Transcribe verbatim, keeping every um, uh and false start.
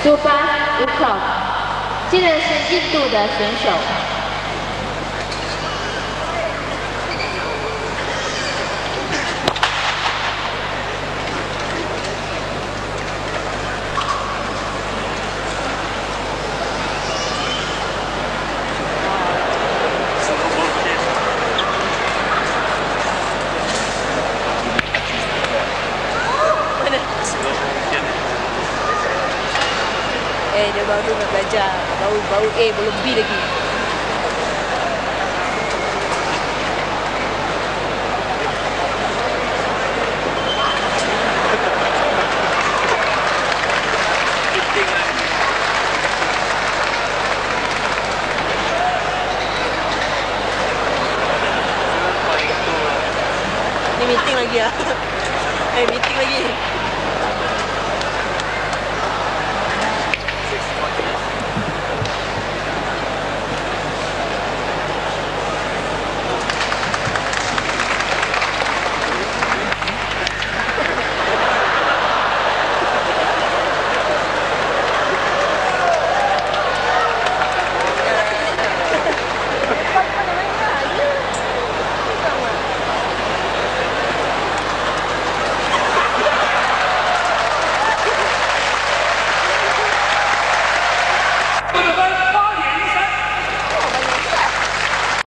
Subhash Ukhrov，接着是印度的选手。 Eh, dia baru nak belajar. Baru, baru A, belum B lagi. Ni meeting lagi lah. Eh, meeting lagi.